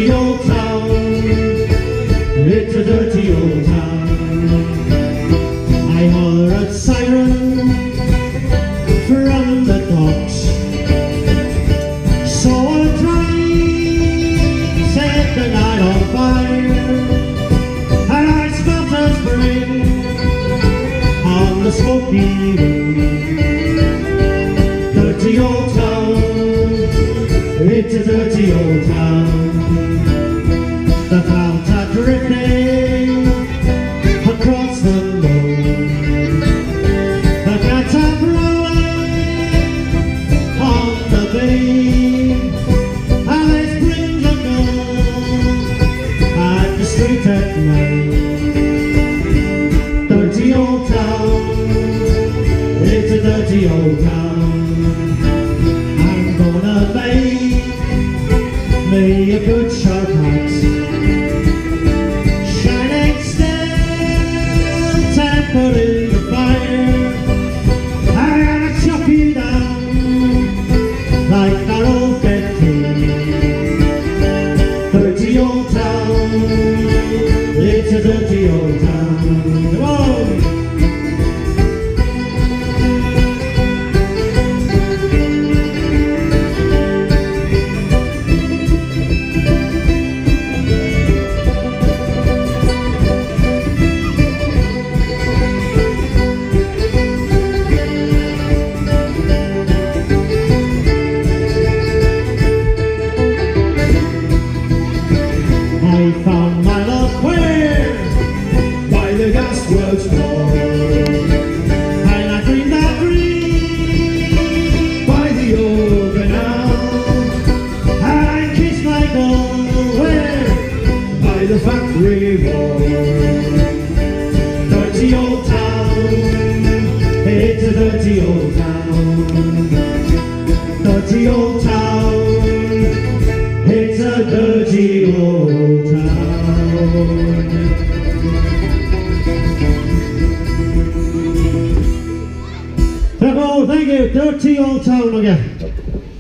dirty old town. It's a dirty old town. I heard a siren from the docks. Saw a train set the night on fire, and I smelt a spring on the smoky road. Dirty old town, it's a dirty old town. The clouds are drifting across the moon. The cats are growling on the bay, and they spring the gold at the street at night. Dirty old town, it's a dirty old town. I'm gonna make me a good sharp axe, shining steel, tempered in the fire. I gotta chop you down like that old dead tree. Dirty old town, it's a dirty old town. Come on! I found my love where? By the gasworks door. And I dreamed that dream by the old canal. And I kissed my girl where? By the factory wall. Dirty old town, it's a dirty old town. Dirty old town, it's a dirty old town. Thank you, dirty old town again.